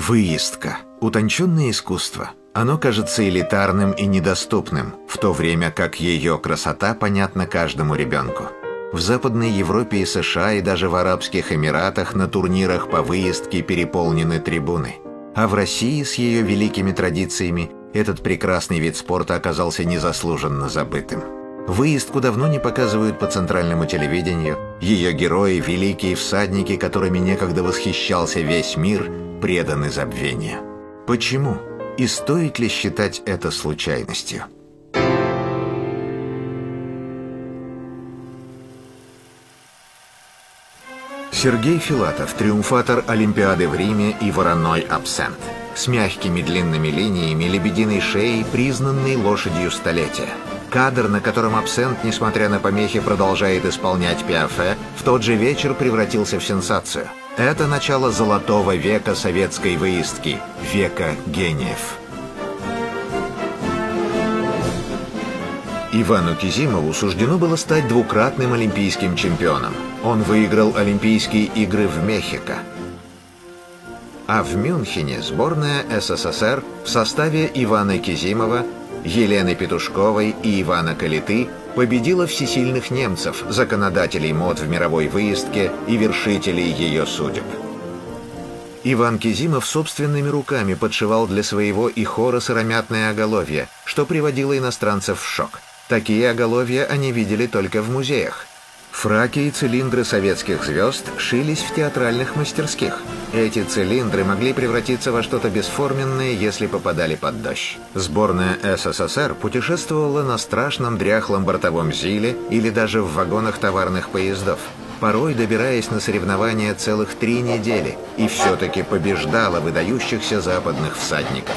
Выездка – утонченное искусство. Оно кажется элитарным и недоступным, в то время как ее красота понятна каждому ребенку. В Западной Европе и США и даже в Арабских Эмиратах на турнирах по выездке переполнены трибуны. А в России с ее великими традициями этот прекрасный вид спорта оказался незаслуженно забытым. Выездку давно не показывают по центральному телевидению. Ее герои, великие всадники, которыми некогда восхищался весь мир, преданы забвению. Почему? И стоит ли считать это случайностью? Сергей Филатов – триумфатор Олимпиады в Риме и вороной абсент. С мягкими длинными линиями, лебединой шеей, признанной лошадью столетия. Кадр, на котором абсент, несмотря на помехи, продолжает исполнять Пиафе, в тот же вечер превратился в сенсацию. Это начало золотого века советской выездки, века гениев. Ивану Кизимову суждено было стать двукратным олимпийским чемпионом. Он выиграл Олимпийские игры в Мехико. А в Мюнхене сборная СССР в составе Ивана Кизимова, Елены Петушковой и Ивана Калиты победила всесильных немцев, законодателей мод в мировой выездке и вершителей ее судеб. Иван Кизимов собственными руками подшивал для своего ихора сыромятное оголовье, что приводило иностранцев в шок. Такие оголовья они видели только в музеях. Фраки и цилиндры советских звезд шились в театральных мастерских. Эти цилиндры могли превратиться во что-то бесформенное, если попадали под дождь. Сборная СССР путешествовала на страшном дряхлом бортовом ЗИЛе или даже в вагонах товарных поездов, порой добираясь на соревнования целых 3 недели, и все-таки побеждала выдающихся западных всадников.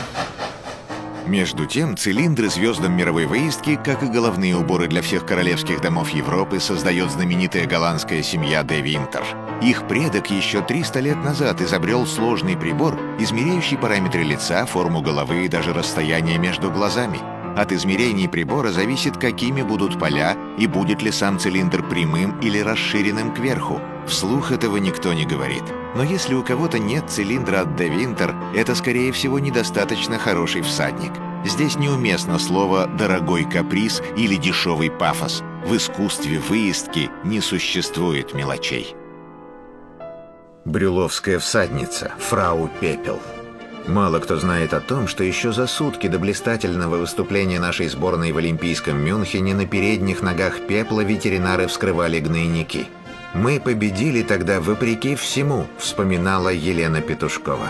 Между тем, цилиндры звездам мировой выездки, как и головные уборы для всех королевских домов Европы, создает знаменитая голландская семья де Винтер. Их предок еще 300 лет назад изобрел сложный прибор, измеряющий параметры лица, форму головы и даже расстояние между глазами. От измерений прибора зависит, какими будут поля и будет ли сам цилиндр прямым или расширенным кверху. Вслух этого никто не говорит. Но если у кого-то нет цилиндра от де Винтер, это, скорее всего, недостаточно хороший всадник. Здесь неуместно слово «дорогой каприз» или «дешевый пафос». В искусстве выездки не существует мелочей. Брюловская всадница, фрау Пепел. Мало кто знает о том, что еще за сутки до блистательного выступления нашей сборной в Олимпийском Мюнхене на передних ногах Пепла ветеринары вскрывали гнойники. «Мы победили тогда вопреки всему», — вспоминала Елена Петушкова.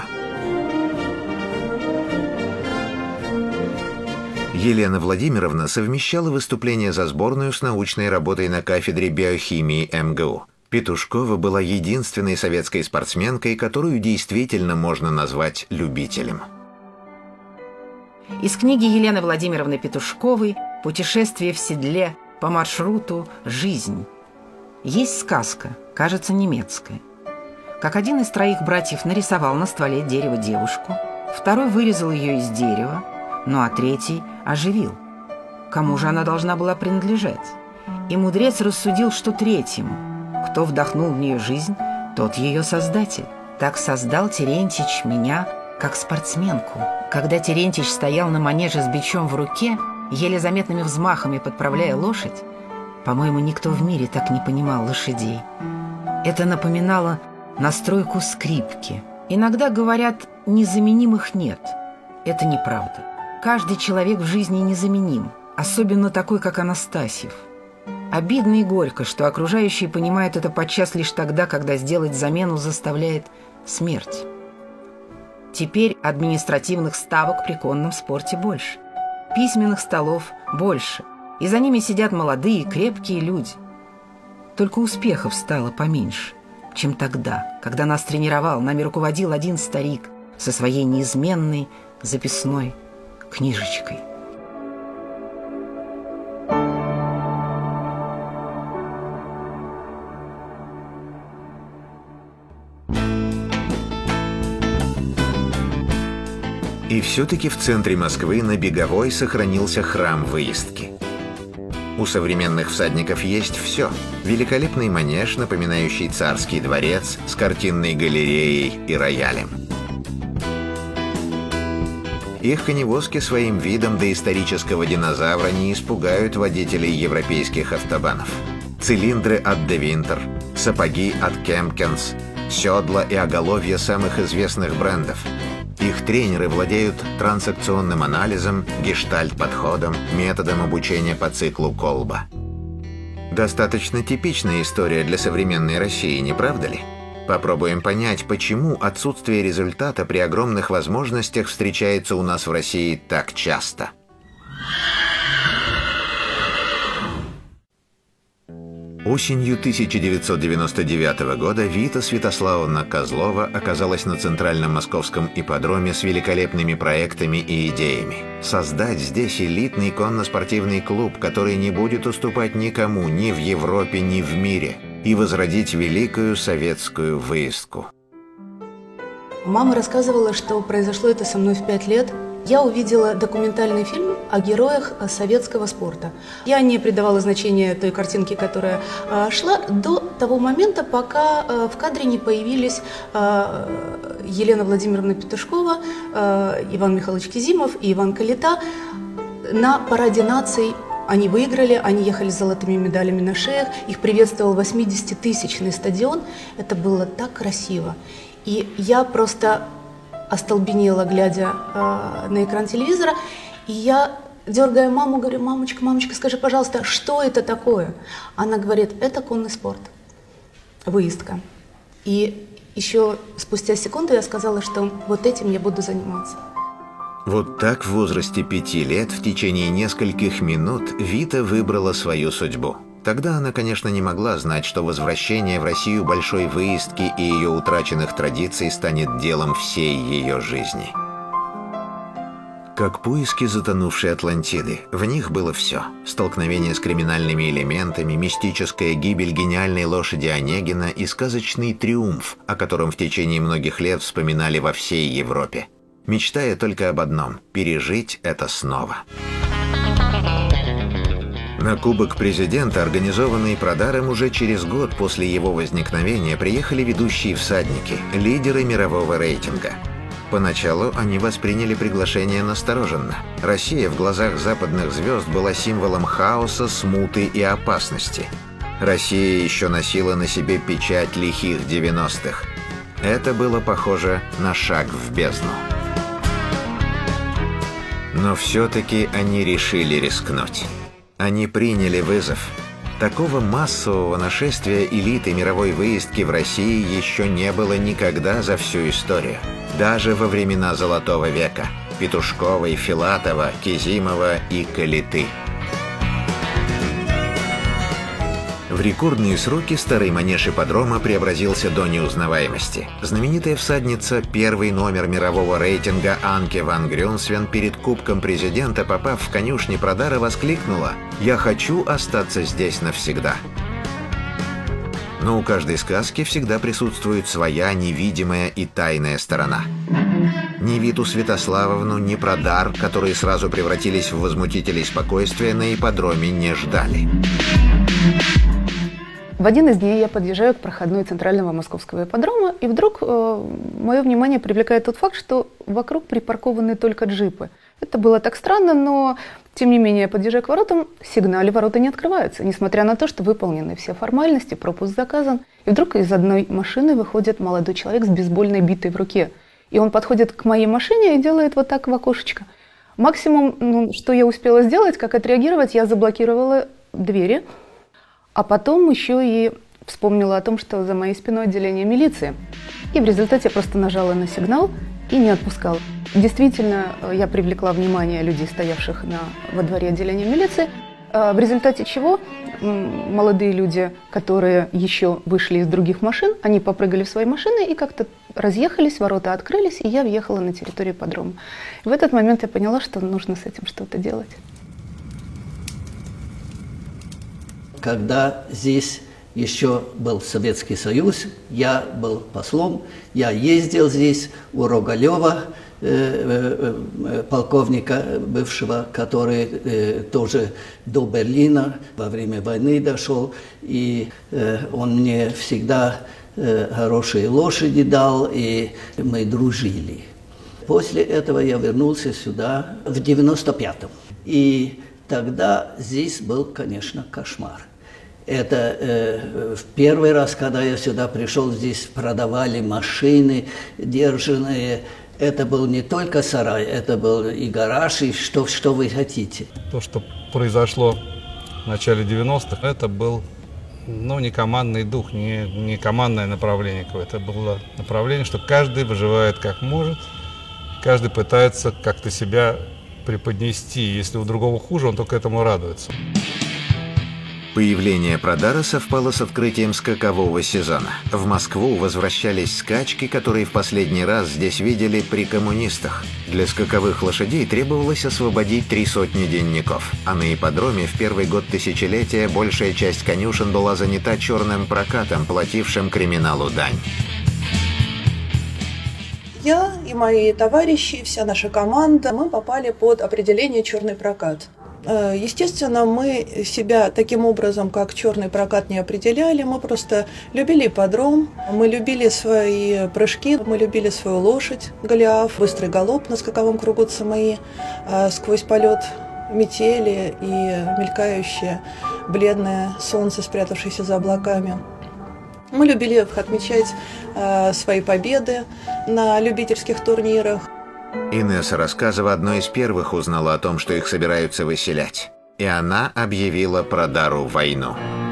Елена Владимировна совмещала выступление за сборную с научной работой на кафедре биохимии МГУ. Петушкова была единственной советской спортсменкой, которую действительно можно назвать любителем. Из книги Елены Владимировны Петушковой «Путешествие в седле по маршруту «Жизнь». Есть сказка, кажется, немецкая. Как один из 3 братьев нарисовал на стволе дерева девушку, второй вырезал ее из дерева, ну а 3 оживил. Кому же она должна была принадлежать? И мудрец рассудил, что 3-му. Кто вдохнул в нее жизнь, тот ее создатель. Так создал Терентьич меня как спортсменку. Когда Терентьич стоял на манеже с бичом в руке, еле заметными взмахами подправляя лошадь, по-моему, никто в мире так не понимал лошадей. Это напоминало настройку скрипки. Иногда говорят, незаменимых нет. Это неправда. Каждый человек в жизни незаменим, особенно такой, как Анастасьев. Обидно и горько, что окружающие понимают это подчас лишь тогда, когда сделать замену заставляет смерть. Теперь административных ставок при конном спорте больше. Письменных столов больше. И за ними сидят молодые, крепкие люди. Только успехов стало поменьше, чем тогда, когда нас тренировал, нами руководил один старик со своей неизменной записной книжечкой. И все-таки в центре Москвы на Беговой сохранился храм выездки. У современных всадников есть все. Великолепный манеж, напоминающий царский дворец, с картинной галереей и роялем. Их коневозки своим видом доисторического динозавра не испугают водителей европейских автобанов. Цилиндры от De Winter, сапоги от Kempkens, седла и оголовья самых известных брендов. Их тренеры владеют трансакционным анализом, гештальт-подходом, методом обучения по циклу Колба. Достаточно типичная история для современной России, не правда ли? Попробуем понять, почему отсутствие результата при огромных возможностях встречается у нас в России так часто. Осенью 1999 года Вита Святославовна Козлова оказалась на Центральном Московском ипподроме с великолепными проектами и идеями. Создать здесь элитный конно-спортивный клуб, который не будет уступать никому ни в Европе, ни в мире, и возродить великую советскую выездку. Мама рассказывала, что произошло это со мной в 5 лет. Я увидела документальный фильм о героях советского спорта. Я не придавала значения той картинке, которая шла, до того момента, пока в кадре не появились Елена Владимировна Петушкова, Иван Михайлович Кизимов и Иван Калита на параде наций. Они выиграли, они ехали с золотыми медалями на шеях, их приветствовал 80-тысячный стадион. Это было так красиво. И я просто остолбенела, глядя на экран телевизора, и я, дергая маму, говорю: мамочка, мамочка, скажи, пожалуйста, что это такое? Она говорит: это конный спорт, выездка. И еще спустя секунду я сказала, что вот этим я буду заниматься. Вот так в возрасте 5 лет в течение нескольких минут Вита выбрала свою судьбу. Тогда она, конечно, не могла знать, что возвращение в Россию большой выездки и ее утраченных традиций станет делом всей ее жизни. Как поиски затонувшей Атлантиды, в них было все. Столкновение с криминальными элементами, мистическая гибель гениальной лошади Онегина и сказочный триумф, о котором в течение многих лет вспоминали во всей Европе, мечтая только об одном – пережить это снова. На Кубок Президента, организованный Продаром, уже через год после его возникновения приехали ведущие всадники, лидеры мирового рейтинга. Поначалу они восприняли приглашение настороженно. Россия в глазах западных звезд была символом хаоса, смуты и опасности. Россия еще носила на себе печать лихих 90-х. Это было похоже на шаг в бездну. Но все-таки они решили рискнуть. Они приняли вызов. Такого массового нашествия элиты мировой выездки в России еще не было никогда за всю историю. Даже во времена Золотого века – Петушковой, Филатова, Кизимова и Калиты. В рекордные сроки старый манеж ипподрома преобразился до неузнаваемости. Знаменитая всадница, первый номер мирового рейтинга Анке ван Грюнсвен, перед Кубком Президента, попав в конюшни Прадара, воскликнула: «Я хочу остаться здесь навсегда». Но у каждой сказки всегда присутствует своя невидимая и тайная сторона. Ни Виту Святославовну, ни Прадар, которые сразу превратились в возмутителей спокойствия, на ипподроме не ждали. В один из дней я подъезжаю к проходной Центрального Московского ипподрома, и вдруг мое внимание привлекает тот факт, что вокруг припаркованы только джипы. Это было так странно, но тем не менее я подъезжаю к воротам, сигнале ворота не открываются, несмотря на то, что выполнены все формальности, пропуск заказан. И вдруг из одной машины выходит молодой человек с бейсбольной битой в руке. И он подходит к моей машине и делает вот так в окошечко. Максимум, что я успела сделать, как отреагировать, я заблокировала двери. А потом еще и вспомнила о том, что за моей спиной отделение милиции. И в результате я просто нажала на сигнал и не отпускала. Действительно, я привлекла внимание людей, стоявших во дворе отделения милиции, в результате чего молодые люди, которые еще вышли из других машин, они попрыгали в свои машины и как-то разъехались, ворота открылись, и я въехала на территорию ипподрома. И в этот момент я поняла, что нужно с этим что-то делать. Когда здесь еще был Советский Союз, я был послом, я ездил здесь у Рогалева, полковника бывшего, который тоже до Берлина во время войны дошел, и он мне всегда хорошие лошади дал, и мы дружили. После этого я вернулся сюда в 95-м. И тогда здесь был, конечно, кошмар. Это в первый раз, когда я сюда пришел, здесь продавали машины держанные. Это был не только сарай, это был и гараж, и что вы хотите. То, что произошло в начале 90-х, это был не командный дух, не командное направление какое-то. Это было направление, что каждый выживает как может, каждый пытается как-то себя преподнести. Если у другого хуже, он только этому радуется. Появление Продара совпало с открытием скакового сезона. В Москву возвращались скачки, которые в последний раз здесь видели при коммунистах. Для скаковых лошадей требовалось освободить 300 денников. А на ипподроме в первый год тысячелетия большая часть конюшен была занята черным прокатом, платившим криминалу дань. Я и мои товарищи, вся наша команда, мы попали под определение «черный прокат». Естественно, мы себя таким образом, как черный прокат, не определяли. Мы просто любили ипподром, мы любили свои прыжки, мы любили свою лошадь Голиаф, быстрый галоп на скаковом кругу ЦМИ, сквозь полет метели и мелькающее бледное солнце, спрятавшееся за облаками. Мы любили отмечать свои победы на любительских турнирах. Инесса Рассказова одной из первых узнала о том, что их собираются выселять. И она объявила Продару войну.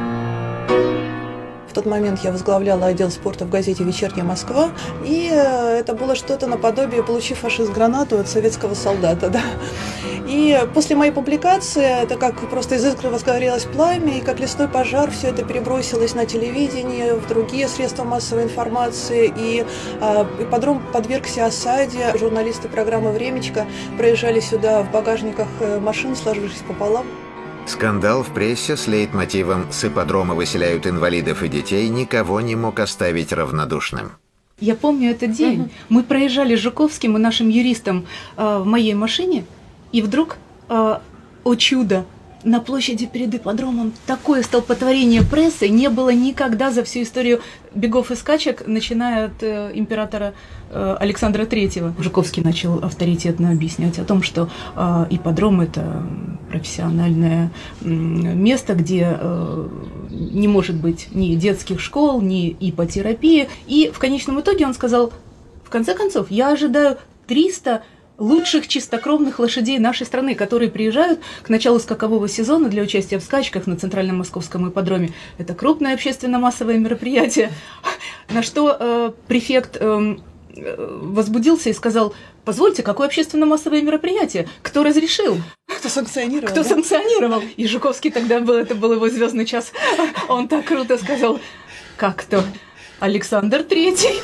В тот момент я возглавляла отдел спорта в газете «Вечерняя Москва», и это было что-то наподобие «Получив фашист гранату от советского солдата». Да. И после моей публикации, это как просто из искры возгорелось пламя, и как лесной пожар все это перебросилось на телевидение, в другие средства массовой информации, и ипподром подвергся осаде. Журналисты программы «Времечко» проезжали сюда в багажниках машин, сложившись пополам. Скандал в прессе с лейтмотивом «С ипподрома выселяют инвалидов и детей» никого не мог оставить равнодушным. Я помню этот день. Мы проезжали с Жуковским и нашим юристом в моей машине, и вдруг, о чудо, на площади перед ипподромом такое столпотворение прессы не было никогда за всю историю бегов и скачек, начиная от императора Александра III. Жуковский начал авторитетно объяснять о том, что ипподром – это профессиональное место, где не может быть ни детских школ, ни иппотерапии. И в конечном итоге он сказал: в конце концов, я ожидаю 300 лучших чистокровных лошадей нашей страны, которые приезжают к началу скакового сезона для участия в скачках на Центральном Московском ипподроме. Это крупное общественно-массовое мероприятие. На что префект возбудился и сказал: позвольте, какое общественно-массовое мероприятие? Кто разрешил? Кто санкционировал? Кто санкционировал? И Жуковский тогда был, это был его звездный час. Он так круто сказал: как кто? Александр III.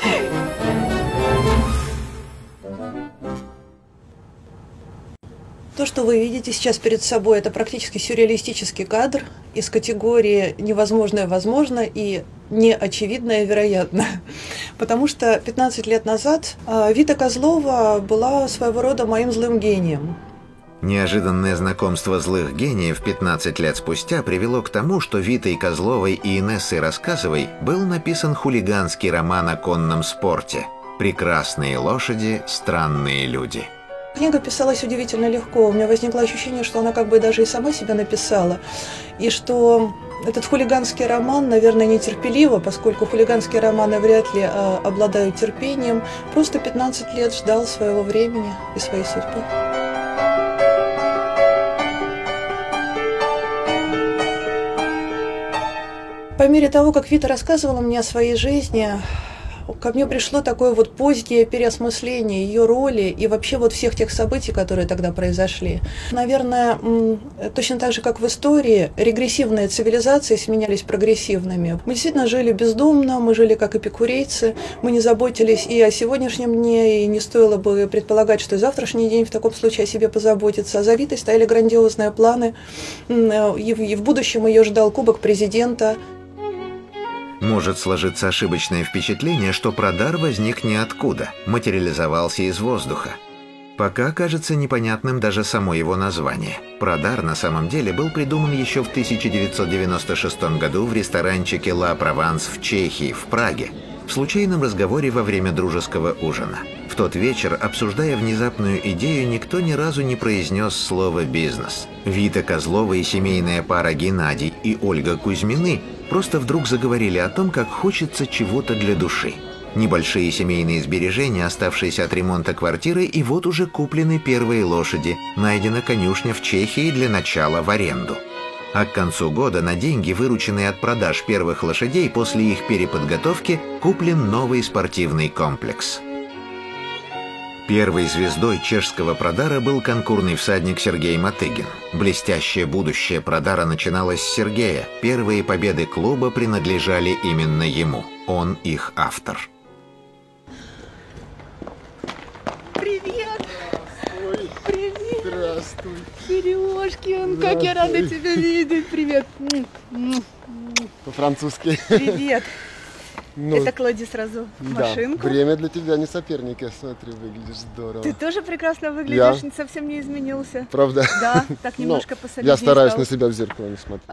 То, что вы видите сейчас перед собой, это практически сюрреалистический кадр из категории «невозможное возможно» и «неочевидное вероятно». Потому что 15 лет назад Вита Козлова была своего рода моим злым гением. Неожиданное знакомство злых гениев 15 лет спустя привело к тому, что Витой Козловой и Инессой Рассказовой был написан хулиганский роман о конном спорте «Прекрасные лошади, странные люди». Книга писалась удивительно легко. У меня возникло ощущение, что она как бы даже и сама себя написала. И что этот хулиганский роман, наверное, нетерпеливо, поскольку хулиганские романы вряд ли обладают терпением, просто 15 лет ждал своего времени и своей судьбы. По мере того, как Вита рассказывала мне о своей жизни, ко мне пришло такое вот позднее переосмысление ее роли и вообще вот всех тех событий, которые тогда произошли. Наверное, точно так же, как в истории, регрессивные цивилизации сменялись прогрессивными. Мы действительно жили бездумно, мы жили как эпикурейцы, мы не заботились и о сегодняшнем дне, и не стоило бы предполагать, что и завтрашний день в таком случае о себе позаботится. А за Витой стояли грандиозные планы, и в будущем ее ждал Кубок президента. Может сложиться ошибочное впечатление, что Продар возник ниоткуда, материализовался из воздуха. Пока кажется непонятным даже само его название. Продар на самом деле был придуман еще в 1996 году в ресторанчике «Ла Прованс» в Чехии, в Праге, в случайном разговоре во время дружеского ужина. В тот вечер, обсуждая внезапную идею, никто ни разу не произнес слово «бизнес». Вита Козлова и семейная пара Геннадий и Ольга Кузьмины просто вдруг заговорили о том, как хочется чего-то для души. Небольшие семейные сбережения, оставшиеся от ремонта квартиры, и вот уже куплены первые лошади. Найдена конюшня в Чехии для начала в аренду. А к концу года на деньги, вырученные от продаж первых лошадей после их переподготовки, куплен новый спортивный комплекс. Первой звездой чешского Продара был конкурный всадник Сергей Мотыгин. Блестящее будущее Продара начиналось с Сергея. Первые победы клуба принадлежали именно ему. Он их автор. Привет! Ой, Привет! здравствуй. Сережкин, как я рада тебя видеть! Привет! По-французски. Привет! Ну, Это клади сразу в да, машинку. время для тебя не соперник, я смотрю, выглядишь здорово. Ты тоже прекрасно выглядишь, Я? совсем не изменился. Правда? Да, так немножко Ну, посолиднее я стараюсь стал. на себя в зеркало не смотреть.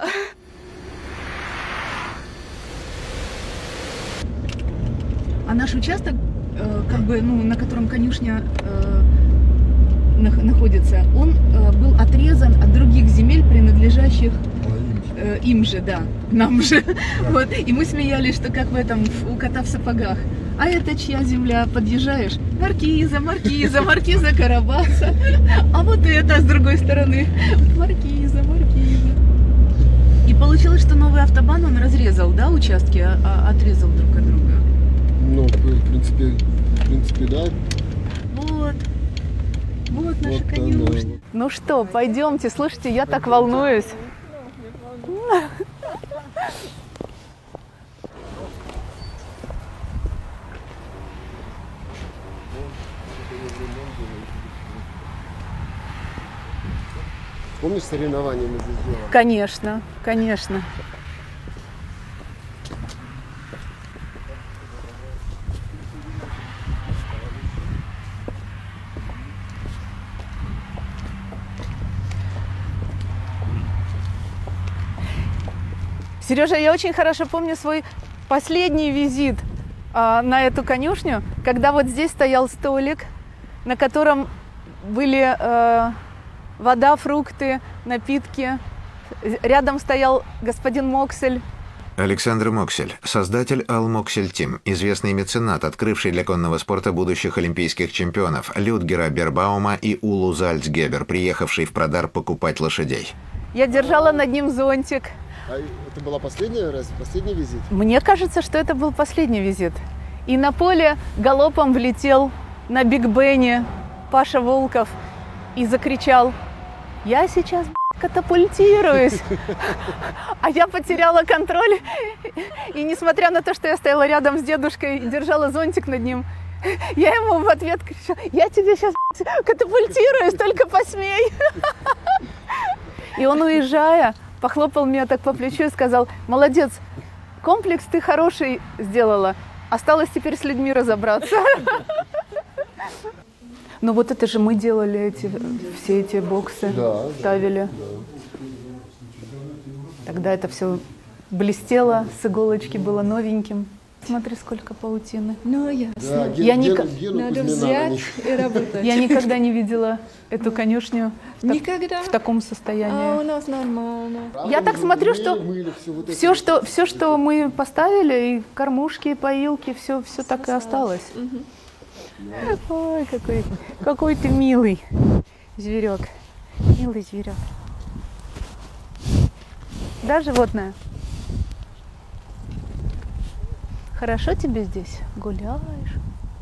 А наш участок, как бы, ну, на котором конюшня находится, он был отрезан от других земель, принадлежащих им же, да, нам же. Вот. И мы смеялись, что как в этом, у кота в сапогах. А это чья земля? Подъезжаешь? Маркиза, Маркиза, Маркиза Карабаса. А вот это с другой стороны. Маркиза, Маркиза. И получилось, что новый автобан он разрезал, да, участки, отрезал друг от друга. Ну, в принципе, да. Вот. Вот наша Вот конюшня. она. Ну что, пойдемте. Слушайте, я так волнуюсь. Помнишь, соревнования мы здесь делали? Конечно, конечно. Сережа, я очень хорошо помню свой последний визит на эту конюшню, когда вот здесь стоял столик, на котором были вода, фрукты, напитки. Рядом стоял господин Моксель. Александр Моксель, создатель Ал Моксель Тим, известный меценат, открывший для конного спорта будущих олимпийских чемпионов Людгера Бербаума и Улу Зальцгебер, приехавший в Продар покупать лошадей. Я держала над ним зонтик. А это была последний визит? Мне кажется, что это был последний визит. И на поле галопом влетел на Биг Бене Паша Волков и закричал: «Я сейчас катапультируюсь!» А я потеряла контроль. И несмотря на то, что я стояла рядом с дедушкой и держала зонтик над ним, я ему в ответ кричу: «Я тебе сейчас катапультируюсь, только посмей!» И он, уезжая, похлопал меня так по плечу и сказал: «Молодец, комплекс ты хороший сделала, осталось теперь с людьми разобраться». Ну вот это же мы делали все эти боксы, Да, ставили. Тогда это все блестело, с иголочки было новеньким. Смотри, сколько паутины. Ну, ясно. Да, Я Надо взять и работать. Я никогда не видела эту конюшню Никогда? в таком А состоянии. у нас нормально. Я так смотрю, что все, что мы поставили, и кормушки, и поилки, все так и осталось. Ой, какой ты милый зверек. Милый зверек. Да, животное? Хорошо тебе здесь? Гуляешь?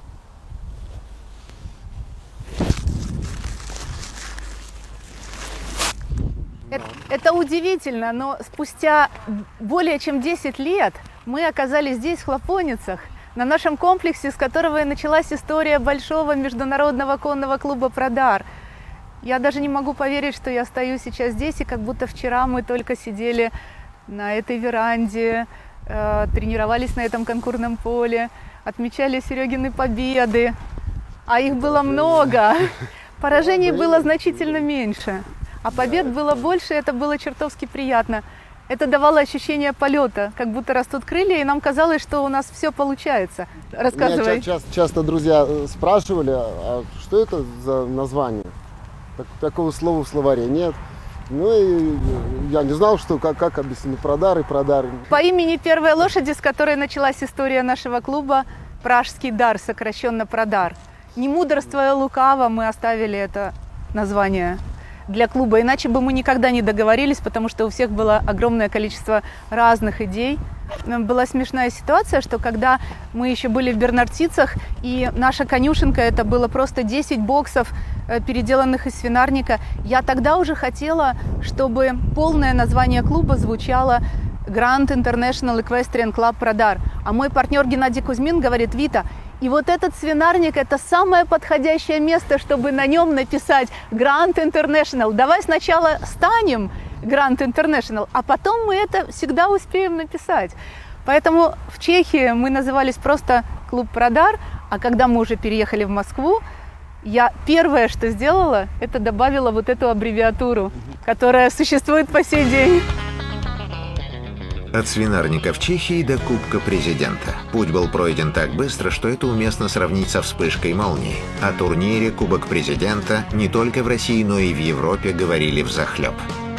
Это удивительно, но спустя более чем 10 лет мы оказались здесь, в Хлопоницах, на нашем комплексе, с которого и началась история большого международного конного клуба «Продар». Я даже не могу поверить, что я стою сейчас здесь, и как будто вчера мы только сидели на этой веранде, тренировались на этом конкурсном поле, отмечали Серегины победы, а их было много. Поражений было значительно меньше, а побед было больше, и это было чертовски приятно. Это давало ощущение полета, как будто растут крылья, и нам казалось, что у нас все получается. Рассказывай. Меня часто друзья спрашивали, а что это за название? Такого слова в словаре нет. Ну и я не знал, что как объяснить продар и продар. По имени первой лошади, с которой началась история нашего клуба, Пражский дар, сокращенно продар. Не мудрствуя лукаво, мы оставили это название для клуба, иначе бы мы никогда не договорились, потому что у всех было огромное количество разных идей. Была смешная ситуация, что когда мы еще были в Бернартицах, и наша конюшенка, это было просто 10 боксов, переделанных из свинарника, я тогда уже хотела, чтобы полное название клуба звучало Grand International Equestrian Club Продар. А мой партнер Геннадий Кузьмин говорит: Вита, и вот этот свинарник – это самое подходящее место, чтобы на нем написать Grand International. Давай сначала станем Grand International, а потом мы это всегда успеем написать. Поэтому в Чехии мы назывались просто Клуб Продар, а когда мы уже переехали в Москву, я первое, что сделала, это добавила вот эту аббревиатуру, которая существует по сей день. От свинарника в Чехии до Кубка Президента. Путь был пройден так быстро, что это уместно сравнить со вспышкой молнии. О турнире Кубок Президента не только в России, но и в Европе говорили взахлеб.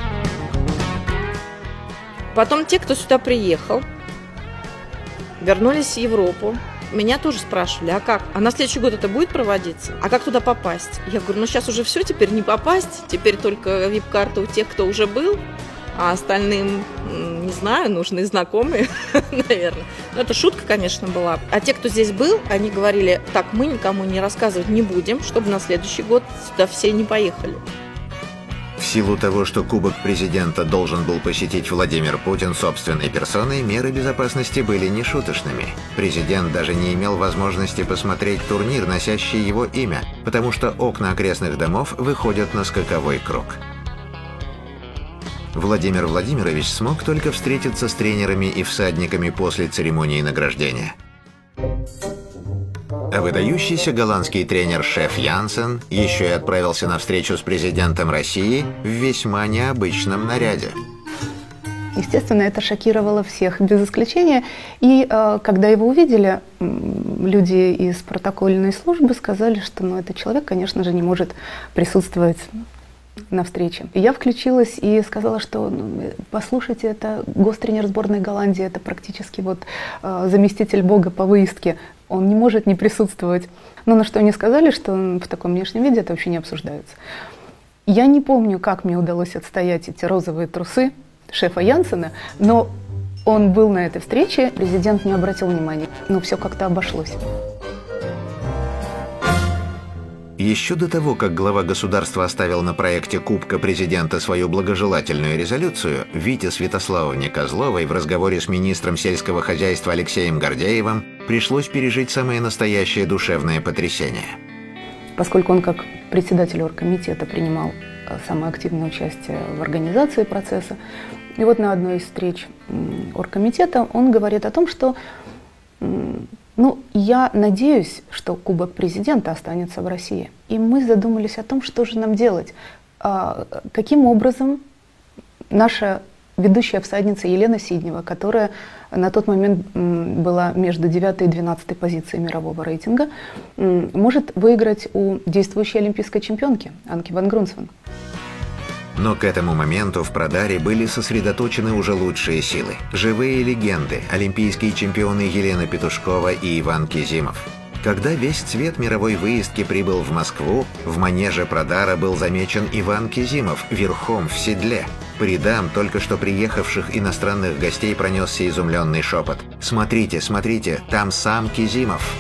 Потом те, кто сюда приехал, вернулись в Европу. Меня тоже спрашивали, а как? А на следующий год это будет проводиться? А как туда попасть? Я говорю, ну сейчас уже все, теперь не попасть. Теперь только вип-карта у тех, кто уже был. А остальным, не знаю, нужны знакомые, наверное. Но это шутка, конечно, была. А те, кто здесь был, они говорили, так, мы никому не рассказывать не будем, чтобы на следующий год сюда все не поехали. В силу того, что Кубок Президента должен был посетить Владимир Путин собственной персоной, меры безопасности были нешуточными. Президент даже не имел возможности посмотреть турнир, носящий его имя, потому что окна окрестных домов выходят на скаковой круг. Владимир Владимирович смог только встретиться с тренерами и всадниками после церемонии награждения. А выдающийся голландский тренер Шеф Янсен еще и отправился на встречу с президентом России в весьма необычном наряде. Естественно, это шокировало всех без исключения. И когда его увидели, люди из протокольной службы сказали, что этот человек, конечно же, не может присутствовать на встрече. И я включилась и сказала, что послушайте, это гостренер сборной Голландии, это практически заместитель Бога по выездке, он не может не присутствовать. Но на что они сказали, что в таком внешнем виде это вообще не обсуждается. Я не помню, как мне удалось отстоять эти розовые трусы Шефа Янсена, но он был на этой встрече, президент не обратил внимания, но все как-то обошлось. Еще до того, как глава государства оставил на проекте Кубка Президента свою благожелательную резолюцию, Вите Святославовне Козловой в разговоре с министром сельского хозяйства Алексеем Гордеевым пришлось пережить самое настоящее душевное потрясение. Поскольку он как председатель оргкомитета принимал самое активное участие в организации процесса, и вот на одной из встреч оргкомитета он говорит о том, что я надеюсь, что Кубок Президента останется в России. И мы задумались о том, что же нам делать. Каким образом наша ведущая всадница Елена Сиднева, которая на тот момент была между 9 и 12 позицией мирового рейтинга, может выиграть у действующей олимпийской чемпионки Анки ван Грунсвен. Но к этому моменту в Продаре были сосредоточены уже лучшие силы. Живые легенды, олимпийские чемпионы Елена Петушкова и Иван Кизимов. Когда весь цвет мировой выездки прибыл в Москву, в манеже Прадара был замечен Иван Кизимов верхом в седле. По рядам только что приехавших иностранных гостей пронесся изумленный шепот. «Смотрите, смотрите, там сам Кизимов!»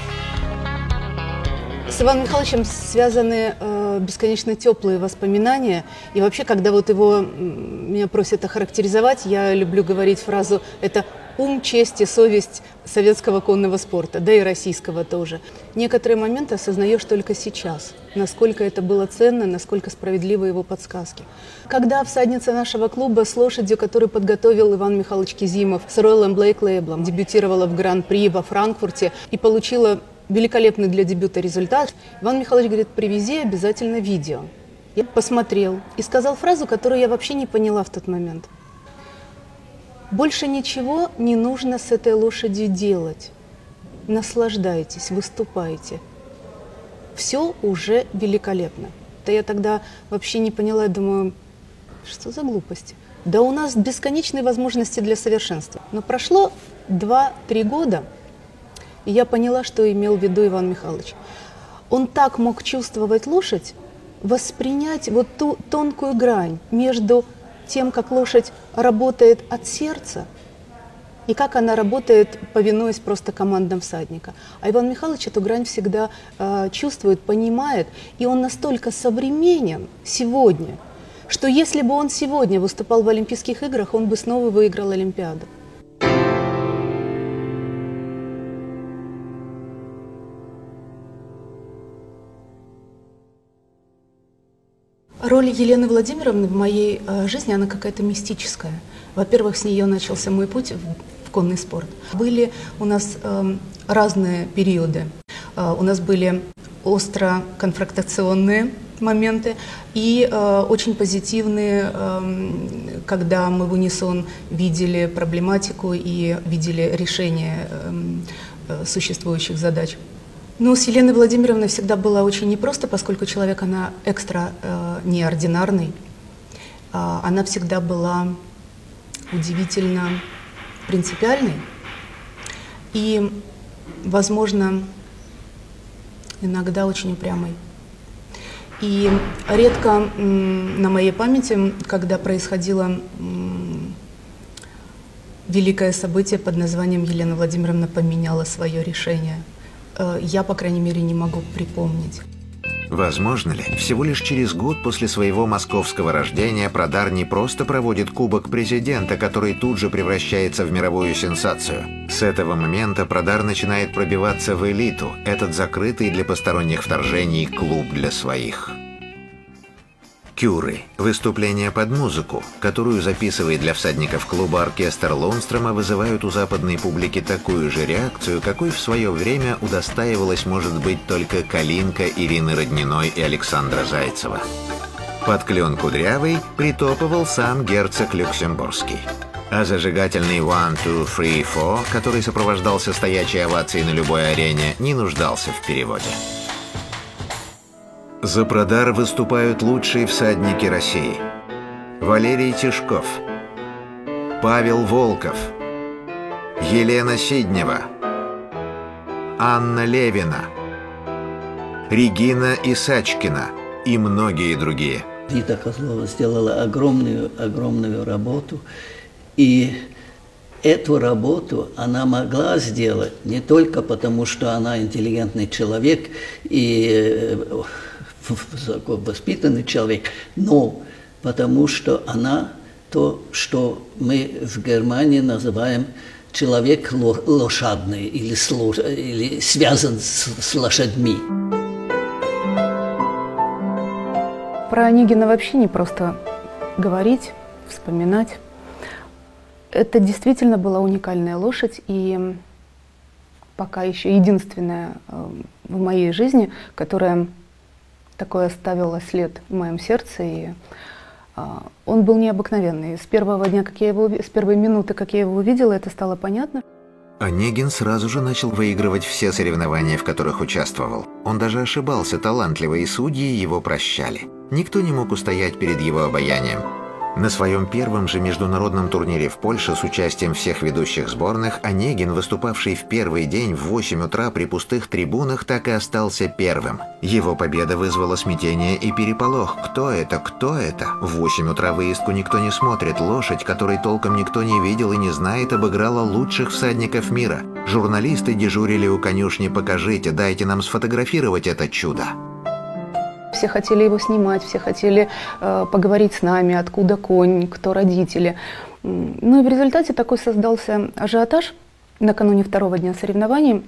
С Иваном Михайловичем связаны бесконечно теплые воспоминания. И вообще, когда меня просят охарактеризовать, я люблю говорить фразу «это ум, честь и совесть советского конного спорта», да и российского тоже. Некоторые моменты осознаешь только сейчас, насколько это было ценно, насколько справедливы его подсказки. Когда всадница нашего клуба с лошадью, которую подготовил Иван Михайлович Кизимов, с Ройлом Блейк Лейблом, дебютировала в Гран-при во Франкфурте и получила великолепный для дебюта результат, Иван Михайлович говорит: привези обязательно видео. Я посмотрел и сказал фразу, которую я вообще не поняла в тот момент. больше ничего не нужно с этой лошадью делать. Наслаждайтесь, выступайте. Все уже великолепно. Да я тогда вообще не поняла, я думаю, что за глупости? Да у нас бесконечные возможности для совершенства. Но прошло 2-3 года, и я поняла, что имел в виду Иван Михайлович. Он так мог чувствовать лошадь, воспринять вот ту тонкую грань между тем, как лошадь работает от сердца, и как она работает, повинуясь просто командам всадника. А Иван Михайлович эту грань всегда чувствует, понимает, и он настолько современен сегодня, что если бы он сегодня выступал в Олимпийских играх, он бы снова выиграл Олимпиаду. Роль Елены Владимировны в моей жизни, она какая-то мистическая. Во-первых, с нее начался мой путь в конный спорт. Были у нас разные периоды. У нас были остро конфронтационные моменты и очень позитивные, когда мы в унисон видели проблематику и видели решение существующих задач. Но с Еленой Владимировной всегда было очень непросто, поскольку человек, она экстра неординарный. Она всегда была удивительно принципиальной и, возможно, иногда очень упрямой. И редко на моей памяти, когда происходило великое событие под названием «Елена Владимировна поменяла свое решение», я, по крайней мере, не могу припомнить. Возможно ли, всего лишь через год после своего московского рождения Продар не просто проводит Кубок Президента, который тут же превращается в мировую сенсацию? С этого момента Продар начинает пробиваться в элиту, этот закрытый для посторонних вторжений клуб для своих. Кюры – выступления под музыку, которую записывает для всадников клуба оркестр Лундстрома, вызывают у западной публики такую же реакцию, какой в свое время удостаивалась, может быть, только Калинка Ирины Родниной и Александра Зайцева. Под клен кудрявый притопывал сам герцог Люксембургский. А зажигательный «One, two, three, four», который сопровождался стоячей овацией на любой арене, не нуждался в переводе. За Продар выступают лучшие всадники России. Валерий Тишков, Павел Волков, Елена Сиднева, Анна Левина, Регина Исачкина и многие другие. Вита Козлова сделала огромную работу, и эту работу она могла сделать не только потому, что она интеллигентный человек и воспитанный человек, но потому что она то, что мы в Германии называем человек лошадный или связан с лошадьми. Про Онегина вообще не просто говорить, вспоминать. Это действительно была уникальная лошадь, и пока еще единственная в моей жизни, которая такой оставила след в моем сердце, и он был необыкновенный. С первого дня, с первой минуты, как я его увидела, это стало понятно. Онегин сразу же начал выигрывать все соревнования, в которых участвовал. Он даже ошибался талантливо, и судьи его прощали. Никто не мог устоять перед его обаянием. На своем первом же международном турнире в Польше с участием всех ведущих сборных Онегин, выступавший в первый день в 8 утра при пустых трибунах, так и остался первым. Его победа вызвала смятение и переполох. Кто это? Кто это? В 8 утра выездку никто не смотрит. Лошадь, которой толком никто не видел и не знает, обыграла лучших всадников мира. Журналисты дежурили у конюшни: «Покажите, дайте нам сфотографировать это чудо». Все хотели его снимать, все хотели поговорить с нами, откуда конь, кто родители. Ну и в результате такой создался ажиотаж накануне второго дня соревнований.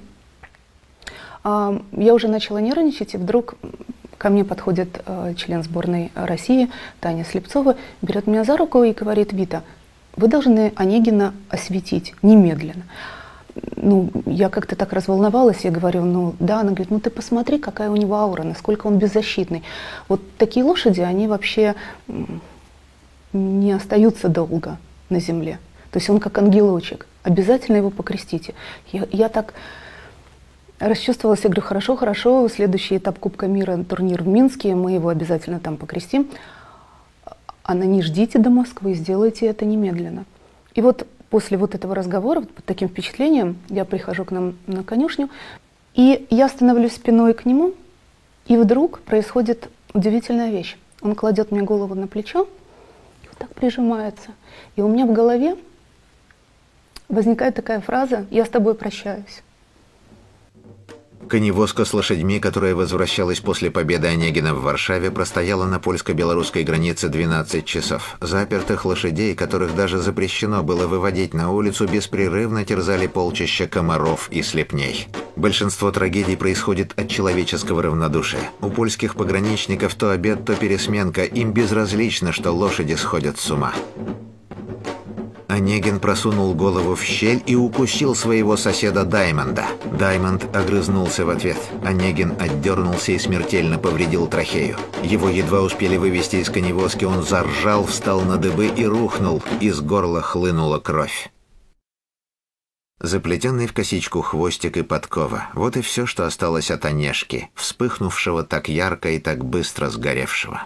Я уже начала нервничать, и вдруг ко мне подходит член сборной России Таня Слепцова, берет меня за руку и говорит: «Вита, вы должны Онегина осветить немедленно». Ну, я как-то так разволновалась, я говорю: ну да. Она говорит: ну ты посмотри, какая у него аура, насколько он беззащитный. Вот такие лошади, они вообще не остаются долго на земле. То есть он как ангелочек. Обязательно его покрестите. Я так расчувствовалась, я говорю, хорошо, хорошо, следующий этап Кубка мира, турнир в Минске, мы его обязательно там покрестим. Она, не ждите до Москвы, сделайте это немедленно. И вот после вот этого разговора, под таким впечатлением, я прихожу к нам на конюшню, и я становлюсь спиной к нему, и вдруг происходит удивительная вещь. Он кладет мне голову на плечо, и вот так прижимается. И у меня в голове возникает такая фраза «Я с тобой прощаюсь». Коневозка с лошадьми, которая возвращалась после победы Онегина в Варшаве, простояла на польско-белорусской границе 12 часов. Запертых лошадей, которых даже запрещено было выводить на улицу, беспрерывно терзали полчища комаров и слепней. Большинство трагедий происходит от человеческого равнодушия. У польских пограничников то обед, то пересменка. Им безразлично, что лошади сходят с ума. Онегин просунул голову в щель и укусил своего соседа Даймонда. Даймонд огрызнулся в ответ. Онегин отдернулся и смертельно повредил трахею. Его едва успели вывести из коневозки, он заржал, встал на дыбы и рухнул. Из горла хлынула кровь. Заплетенный в косичку хвостик и подкова. Вот и все, что осталось от Онежки, вспыхнувшего так ярко и так быстро сгоревшего.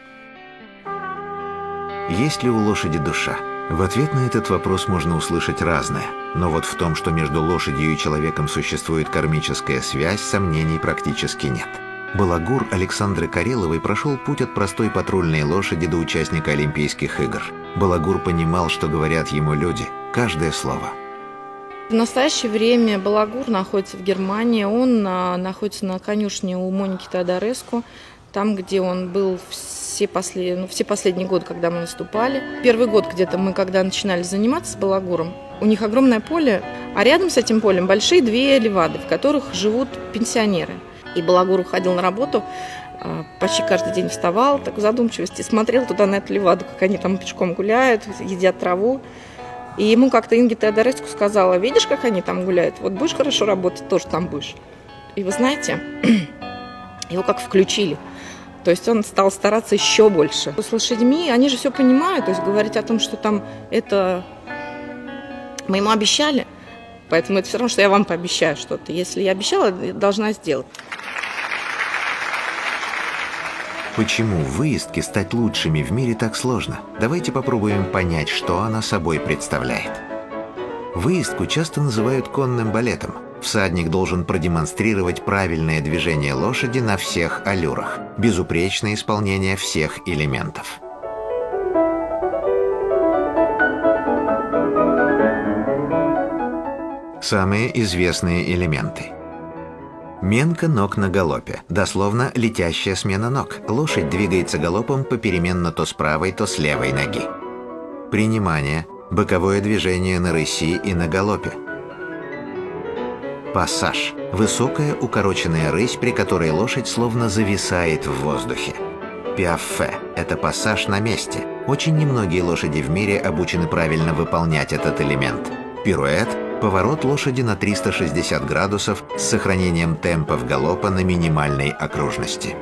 Есть ли у лошади душа? В ответ на этот вопрос можно услышать разное, но вот в том, что между лошадью и человеком существует кармическая связь, сомнений практически нет. Балагур Александры Кареловой прошел путь от простой патрульной лошади до участника Олимпийских игр. Балагур понимал, что говорят ему люди, каждое слово. В настоящее время Балагур находится в Германии, он находится на конюшне у Моники Теодореску, там, где он был все последние годы, когда мы выступали. Первый год где-то мы, когда начинали заниматься с Балагуром, у них огромное поле, а рядом с этим полем большие две левады, в которых живут пенсионеры. И Балагур уходил на работу, почти каждый день вставал, так в задумчивости, смотрел туда на эту леваду, как они там пешком гуляют, едят траву. И ему как-то Инга Теодореску сказала: видишь, как они там гуляют, вот будешь хорошо работать, тоже там будешь. И вы знаете, его как включили. То есть он стал стараться еще больше. С лошадьми, они же все понимают, то есть говорить о том, что там это мы ему обещали, поэтому это все равно, что я вам пообещаю что-то. Если я обещала, я должна сделать. Почему в выездке стать лучшими в мире так сложно? Давайте попробуем понять, что она собой представляет. Выездку часто называют конным балетом. Всадник должен продемонстрировать правильное движение лошади на всех аллюрах, безупречное исполнение всех элементов. Самые известные элементы. Менка ног на галопе, дословно летящая смена ног. Лошадь двигается галопом попеременно то с правой, то с левой ноги. Принимание, боковое движение на рыси и на галопе. Пассаж – высокая укороченная рысь, при которой лошадь словно зависает в воздухе. Пиаффе – это пассаж на месте. Очень немногие лошади в мире обучены правильно выполнять этот элемент. Пируэт – поворот лошади на 360 градусов с сохранением темпов галопа на минимальной окружности.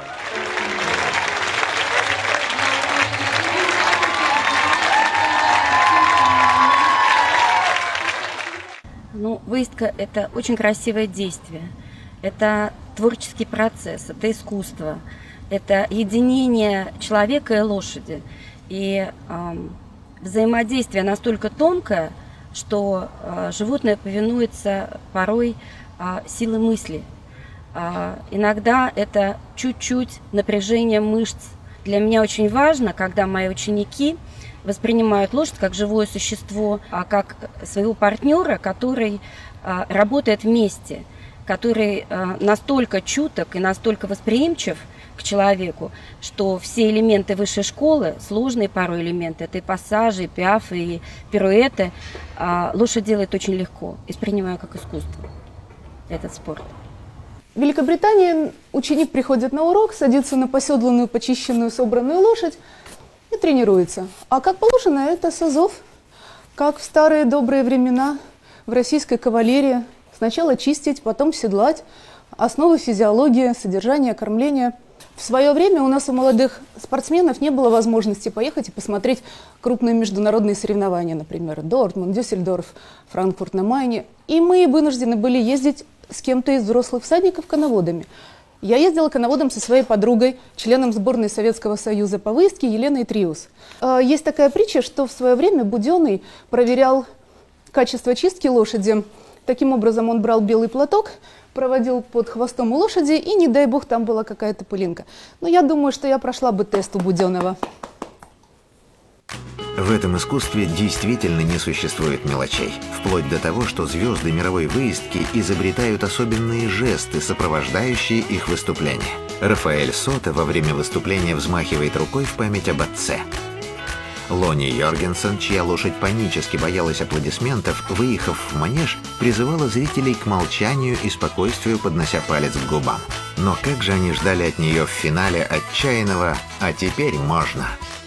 Выездка – это очень красивое действие, это творческий процесс, это искусство, это единение человека и лошади. И взаимодействие настолько тонкое, что животное повинуется порой силой мысли. Иногда это чуть-чуть напряжение мышц. Для меня очень важно, когда мои ученики воспринимают лошадь как живое существо, как своего партнера, который работает вместе, который настолько чуток и настолько восприимчив к человеку, что все элементы высшей школы, сложные порой элементы, это и пассажи, и пиафы, и пируэты, лошадь делает очень легко, и воспринимаю как искусство этот спорт. В Великобритании ученик приходит на урок, садится на поседланную, почищенную, собранную лошадь и тренируется. А как положено, это с азов, как в старые добрые времена в российской кавалерии. Сначала чистить, потом седлать, основы физиологии, содержания, кормления. В свое время у нас у молодых спортсменов не было возможности поехать и посмотреть крупные международные соревнования, например, Дортмунд, Дюссельдорф, Франкфурт на Майне. И мы вынуждены были ездить с кем-то из взрослых всадников коноводами. Я ездила коноводом со своей подругой, членом сборной Советского Союза по выездке Еленой Триус. Есть такая притча, что в свое время Буденный проверял качество чистки лошади. Таким образом, он брал белый платок, проводил под хвостом у лошади, и, не дай бог, там была какая-то пылинка. Но я думаю, что я прошла бы тест у Буденного. В этом искусстве действительно не существует мелочей. Вплоть до того, что звезды мировой выездки изобретают особенные жесты, сопровождающие их выступления. Рафаэль Сота во время выступления взмахивает рукой в память об отце. Лони Йоргенсен, чья лошадь панически боялась аплодисментов, выехав в манеж, призывала зрителей к молчанию и спокойствию, поднося палец к губам. Но как же они ждали от нее в финале отчаянного «А теперь можно».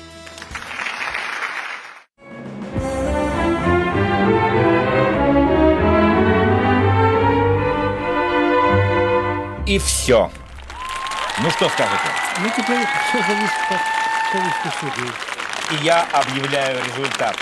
И все. Ну что скажете? Ну теперь все зависит от советских судей. И я объявляю результат.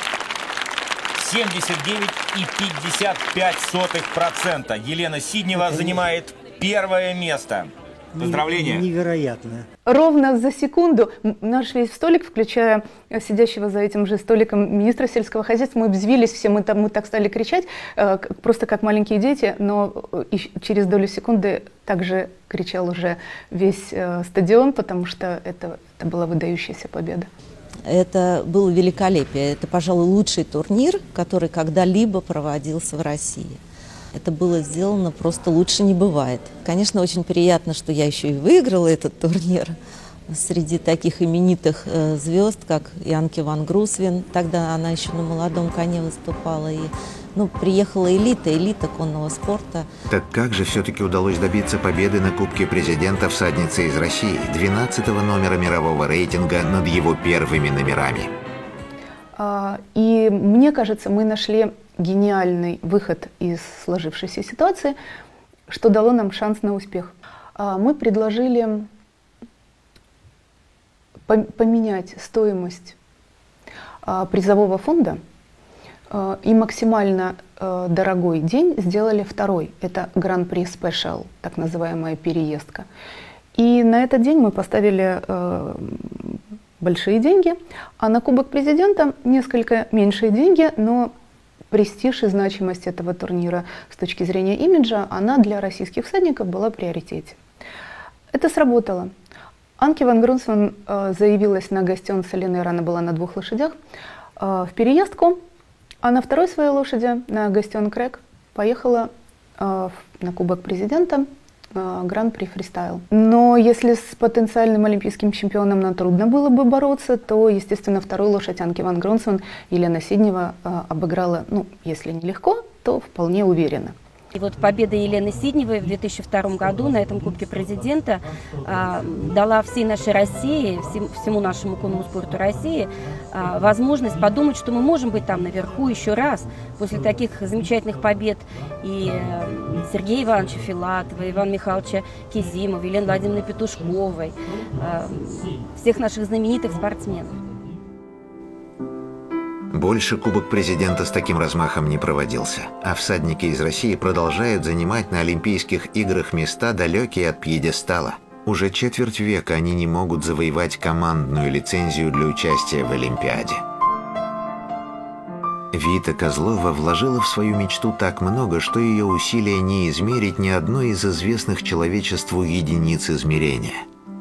79,55%. Елена Сиднева занимает первое место. Поздравления. Невероятно. Ровно за секунду наш весь столик, включая сидящего за этим же столиком министра сельского хозяйства, мы взвились все, мы так стали кричать, просто как маленькие дети, но через долю секунды также кричал уже весь стадион, потому что это была выдающаяся победа. Это было великолепие. Это, пожалуй, лучший турнир, который когда-либо проводился в России. Это было сделано просто лучше не бывает. Конечно, очень приятно, что я еще и выиграла этот турнир среди таких именитых звезд, как Янки ван Грусвен. Тогда она еще на молодом коне выступала. И, приехала элита конного спорта. Так как же все-таки удалось добиться победы на Кубке президента всадницы из России, 12-го номера мирового рейтинга над его первыми номерами? И мне кажется, мы нашли гениальный выход из сложившейся ситуации, что дало нам шанс на успех. Мы предложили поменять стоимость призового фонда и максимально дорогой день сделали второй. Это Гран-при Спешиал, так называемая переездка. И на этот день мы поставили большие деньги, а на Кубок президента несколько меньшие деньги, но престиж и значимость этого турнира с точки зрения имиджа, она для российских всадников была в приоритете. Это сработало. Анки ван Грусвен заявилась на гастион с Аленой, рано была на 2 лошадях, в переездку, а на второй своей лошади, на гастион Крэк, поехала на Кубок президента Гран-при фристайл. Но если с потенциальным олимпийским чемпионом нам трудно было бы бороться, то, естественно, вторую лошадь Анки ван Грусвен Елена Сиднева обыграла, если не легко, то вполне уверенно. И вот победа Елены Сидневой в 2002 году на этом Кубке президента дала всей нашей России, всему нашему конному спорту России возможность подумать, что мы можем быть там наверху еще раз после таких замечательных побед и Сергея Ивановича Филатова, Ивана Михайловича Кизимова, Елены Владимировны Петушковой, всех наших знаменитых спортсменов. Больше Кубок президента с таким размахом не проводился, а всадники из России продолжают занимать на Олимпийских играх места, далекие от пьедестала. Уже четверть века они не могут завоевать командную лицензию для участия в Олимпиаде. Вита Козлова вложила в свою мечту так много, что ее усилия не измерить ни одной из известных человечеству единиц измерения.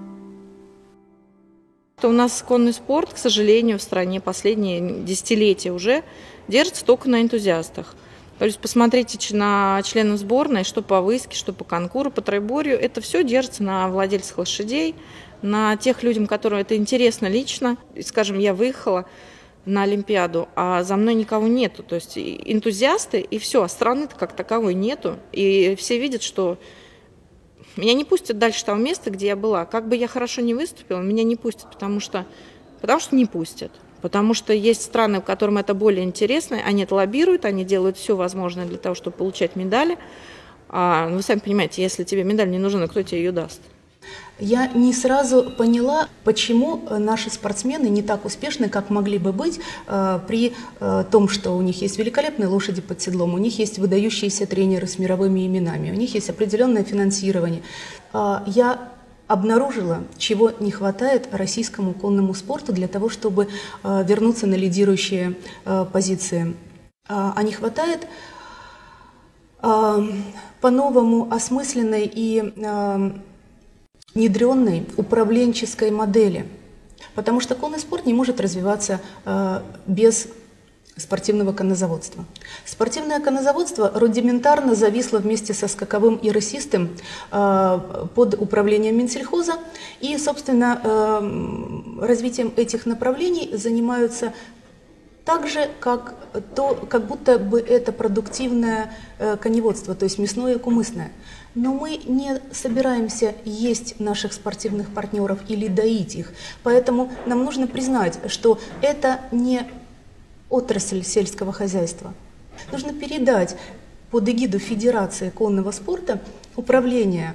У нас конный спорт, к сожалению, в стране последние десятилетия уже держится только на энтузиастах. То есть посмотрите на членов сборной, что по выездке, что по конкуру, по троеборью. Это все держится на владельцах лошадей, на тех людям, которым это интересно лично. Скажем, я выехала на Олимпиаду, а за мной никого нету. То есть энтузиасты и все, а страны-то как таковой нету. И все видят, что меня не пустят дальше того места, где я была. Как бы я хорошо не выступила, меня не пустят, потому что не пустят. Потому что есть страны, в которым это более интересно, они это лоббируют, они делают все возможное для того, чтобы получать медали. Вы сами понимаете, если тебе медаль не нужна, кто тебе ее даст? я не сразу поняла, почему наши спортсмены не так успешны, как могли бы быть, при том, что у них есть великолепные лошади под седлом, у них есть выдающиеся тренеры с мировыми именами, у них есть определенное финансирование. Я обнаружила, чего не хватает российскому конному спорту для того, чтобы вернуться на лидирующие позиции. А не хватает по-новому осмысленной и внедренной управленческой модели. Потому что конный спорт не может развиваться без спортивного коннозаводства. Спортивное коннозаводство рудиментарно зависло вместе со скаковым и рысистым под управлением Минсельхоза. И, собственно, развитием этих направлений занимаются так же, как будто бы это продуктивное коневодство, то есть мясное и кумысное. Но мы не собираемся есть наших спортивных партнеров или доить их. Поэтому нам нужно признать, что это не отрасль сельского хозяйства. Нужно передать под эгиду Федерации конного спорта управление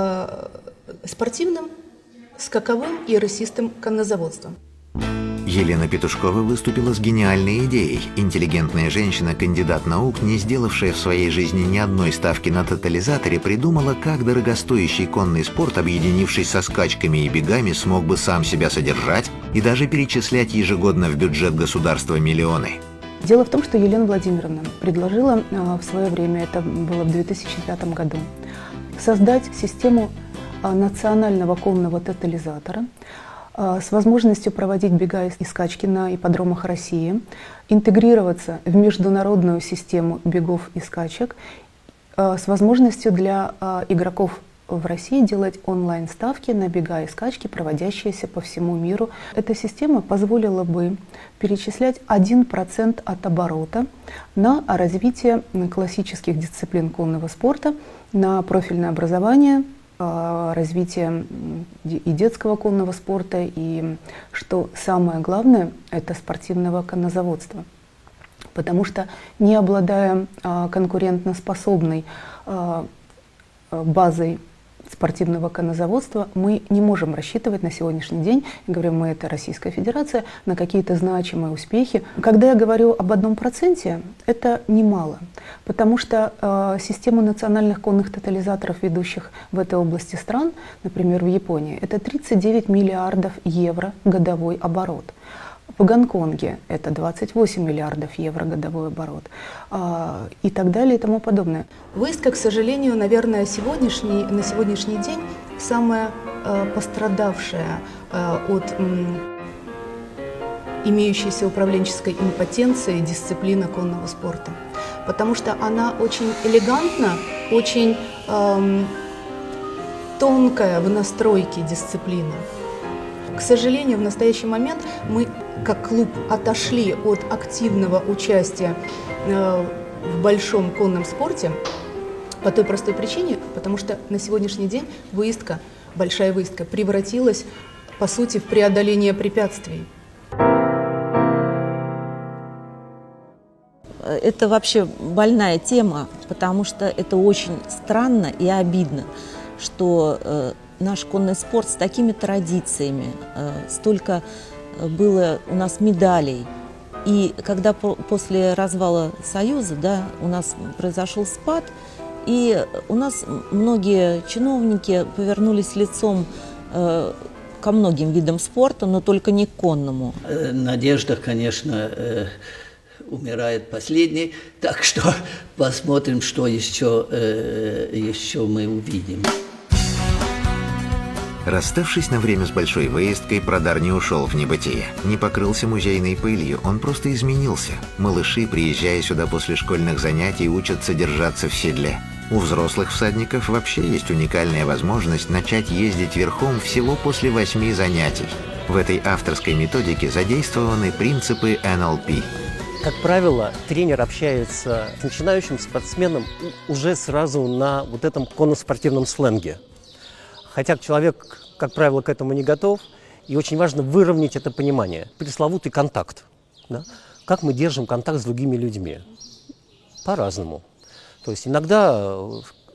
спортивным, скаковым и рысистым коннозаводством. Елена Петушкова выступила с гениальной идеей. Интеллигентная женщина, кандидат наук, не сделавшая в своей жизни ни одной ставки на тотализаторе, придумала, как дорогостоящий конный спорт, объединившись со скачками и бегами, смог бы сам себя содержать и даже перечислять ежегодно в бюджет государства миллионы. Дело в том, что Елена Владимировна предложила в свое время, это было в 2005 году, создать систему национального конного тотализатора с возможностью проводить бега и скачки на ипподромах России, интегрироваться в международную систему бегов и скачек, с возможностью для игроков в России делать онлайн-ставки на бега и скачки, проводящиеся по всему миру. Эта система позволила бы перечислять 1% от оборота на развитие классических дисциплин конного спорта, на профильное образование, развитие и детского конного спорта, и, что самое главное, это спортивного коннозаводства. Потому что, не обладая конкурентоспособной базой спортивного коннозаводства, мы не можем рассчитывать на сегодняшний день, говорим мы, это Российская Федерация, на какие-то значимые успехи. Когда я говорю об 1%, это немало, потому что систему национальных конных тотализаторов, ведущих в этой области стран, например, в Японии, это 39 миллиардов евро годовой оборот. В Гонконге это 28 миллиардов евро годовой оборот, и так далее и тому подобное. Выездка, к сожалению, наверное, на сегодняшний день самая пострадавшая от имеющейся управленческой импотенции дисциплина конного спорта. Потому что она очень элегантна, очень тонкая в настройке дисциплина. К сожалению, в настоящий момент мы, как клуб, отошли от активного участия в большом конном спорте по той простой причине, потому что на сегодняшний день выездка, большая выездка, превратилась, по сути, в преодоление препятствий. Это вообще больная тема, потому что это очень странно и обидно, что наш конный спорт с такими традициями, столько было у нас медалей. И когда после развала Союза, да, у нас произошел спад, и у нас многие чиновники повернулись лицом ко многим видам спорта, но только не к конному. Надежда, конечно, умирает последней, так что посмотрим, что еще мы увидим. Расставшись на время с большой выездкой, Продар не ушел в небытие, не покрылся музейной пылью, он просто изменился. Малыши, приезжая сюда после школьных занятий, учатся держаться в седле. У взрослых всадников вообще есть уникальная возможность начать ездить верхом всего после 8 занятий. В этой авторской методике задействованы принципы НЛП. Как правило, тренер общается с начинающим спортсменом уже сразу на вот этом конно-спортивном сленге. Хотя человек, как правило, к этому не готов, и очень важно выровнять это понимание. Пресловутый контакт. Да? Как мы держим контакт с другими людьми? По-разному. То есть иногда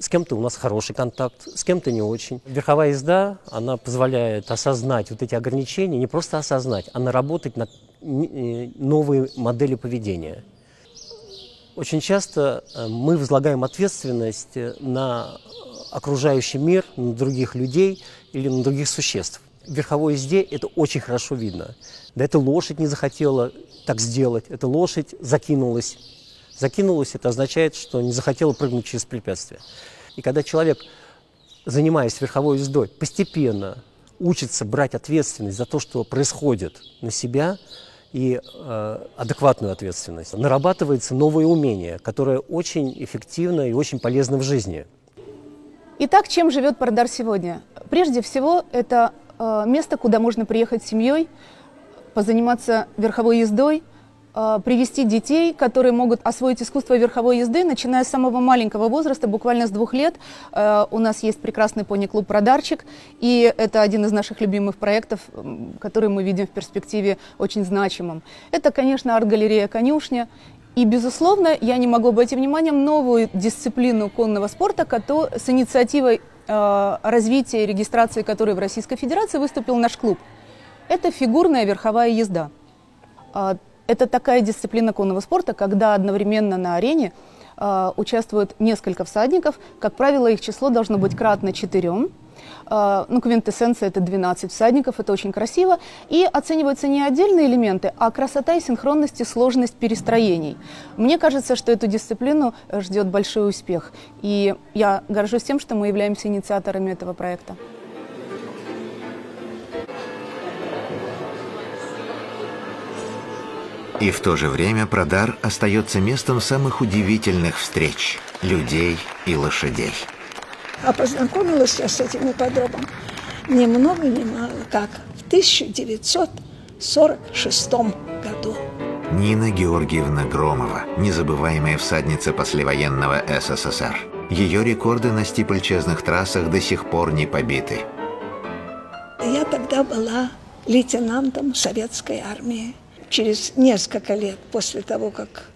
С кем-то у нас хороший контакт, с кем-то не очень. Верховая езда, она позволяет осознать вот эти ограничения, не просто осознать, а наработать на новые модели поведения. Очень часто мы возлагаем ответственность на окружающий мир, на других людей или на других существ. В верховой езде это очень хорошо видно. Да эта лошадь не захотела так сделать, эта лошадь закинулась. Закинулась – это означает, что не захотела прыгнуть через препятствие. И когда человек, занимаясь верховой ездой, постепенно учится брать ответственность за то, что происходит, на себя, и адекватную ответственность, нарабатывается новое умение, которое очень эффективно и очень полезно в жизни. Итак, чем живет Пардар сегодня? Прежде всего, это место, куда можно приехать с семьей, позаниматься верховой ездой, привести детей, которые могут освоить искусство верховой езды, начиная с самого маленького возраста, буквально с 2 лет. У нас есть прекрасный пони-клуб «Пардарчик», и это один из наших любимых проектов, который мы видим в перспективе очень значимым. Это, конечно, арт-галерея «Конюшня». И, безусловно, я не могу обойти вниманием новую дисциплину конного спорта, с инициативой развития и регистрации которой в Российской Федерации выступил наш клуб. Это фигурная верховая езда. Это такая дисциплина конного спорта, когда одновременно на арене участвуют несколько всадников. Как правило, их число должно быть кратно 4. Квинтэссенция – это 12 всадников, это очень красиво. И оцениваются не отдельные элементы, а красота и синхронность и сложность перестроений. Мне кажется, что эту дисциплину ждет большой успех. И я горжусь тем, что мы являемся инициаторами этого проекта. И в то же время Пардар остается местом самых удивительных встреч людей и лошадей. А познакомилась я с этим ипподромом ни много ни мало, как в 1946 году. Нина Георгиевна Громова, незабываемая всадница послевоенного СССР. Ее рекорды на стипльчезных трассах до сих пор не побиты. Я тогда была лейтенантом советской армии. Через несколько лет после того, как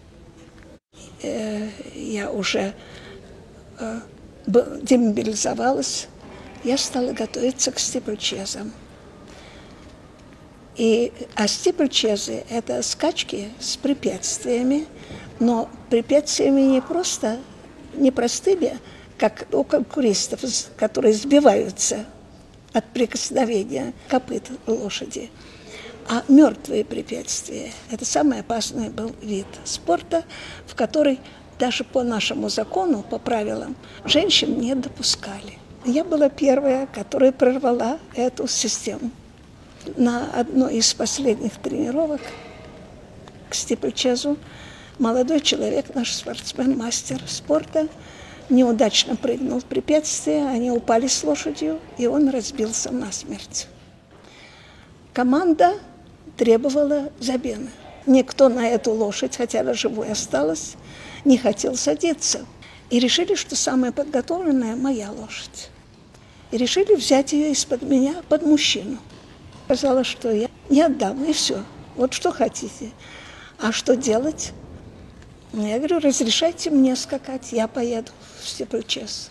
я уже демобилизовалась, я стала готовиться к стипльчезам. А стипльчезы – это скачки с препятствиями, но препятствиями не простыми, как у конкуристов, которые сбиваются от прикосновения копыт лошади, а мертвые препятствия. Это самый опасный был вид спорта, в который даже по нашему закону, по правилам, женщин не допускали. Я была первая, которая прорвала эту систему. На одной из последних тренировок к стипльчезу молодой человек, наш спортсмен, мастер спорта, неудачно прыгнул в препятствие, они упали с лошадью, и он разбился насмерть. Команда требовала замены. Никто на эту лошадь, хотя она живой осталась, не хотел садиться. И решили, что самая подготовленная моя лошадь. И решили взять ее из-под меня под мужчину. Сказала, что я не отдам, и все. Вот что хотите. А что делать? Я говорю, разрешайте мне скакать, я поеду в стипльчез.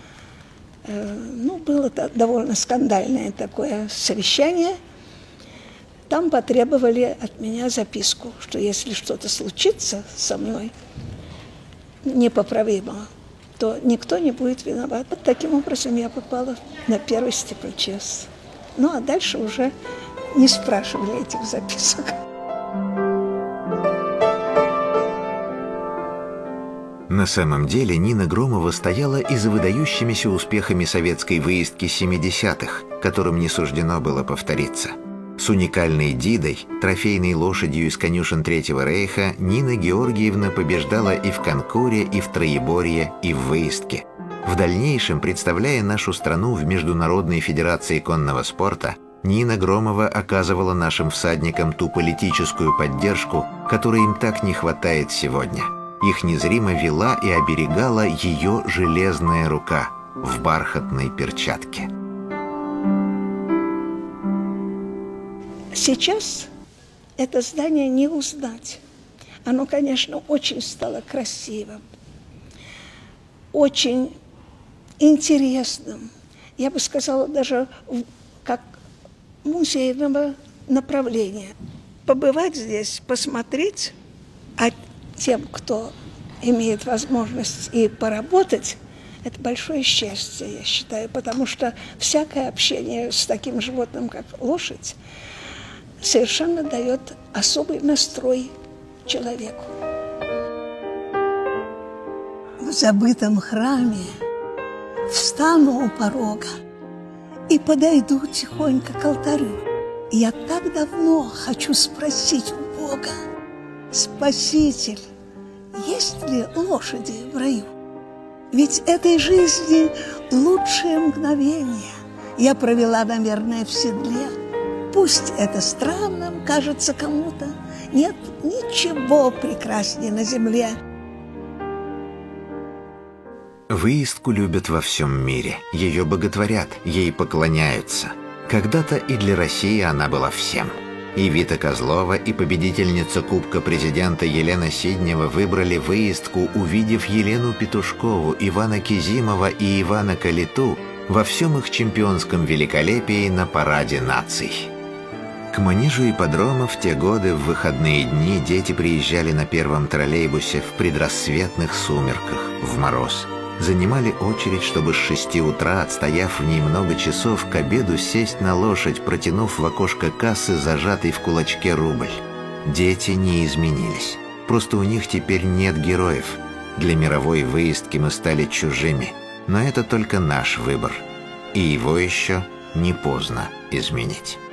Было довольно скандальное такое совещание. Там потребовали от меня записку, что если что-то случится со мной непоправимо, то никто не будет виноват. Вот таким образом я попала на первый стипльчез. А дальше уже не спрашивали этих записок. На самом деле Нина Громова стояла и за выдающимися успехами советской выездки 70-х, которым не суждено было повториться. С уникальной Дидой, трофейной лошадью из конюшен Третьего Рейха, Нина Георгиевна побеждала и в конкуре, и в троеборье, и в выездке. В дальнейшем, представляя нашу страну в Международной Федерации конного спорта, Нина Громова оказывала нашим всадникам ту политическую поддержку, которой им так не хватает сегодня. Их незримо вела и оберегала ее железная рука в бархатной перчатке. Сейчас это здание не узнать. Оно, конечно, очень стало красивым, очень интересным, я бы сказала, даже как музейного направления. Побывать здесь, посмотреть, а тем, кто имеет возможность и поработать, это большое счастье, я считаю, потому что всякое общение с таким животным, как лошадь, совершенно дает особый настрой человеку. В забытом храме встану у порога и подойду тихонько к алтарю. Я так давно хочу спросить у Бога: Спаситель, есть ли лошади в раю? Ведь этой жизни лучшее мгновение я провела, наверное, в седле. Пусть это странным кажется кому-то, нет ничего прекраснее на земле. Выездку любят во всем мире, ее боготворят, ей поклоняются. Когда-то и для России она была всем. И Вита Козлова, и победительница Кубка президента Елена Сиднева выбрали выездку, увидев Елену Петушкову, Ивана Кизимова и Ивана Калиту во всем их чемпионском великолепии на параде наций. К манежу ипподрома в те годы в выходные дни дети приезжали на первом троллейбусе в предрассветных сумерках, в мороз. Занимали очередь, чтобы с 6 утра, отстояв в ней много часов, к обеду сесть на лошадь, протянув в окошко кассы зажатый в кулачке рубль. Дети не изменились. Просто у них теперь нет героев. Для мировой выездки мы стали чужими. Но это только наш выбор. И его еще не поздно изменить.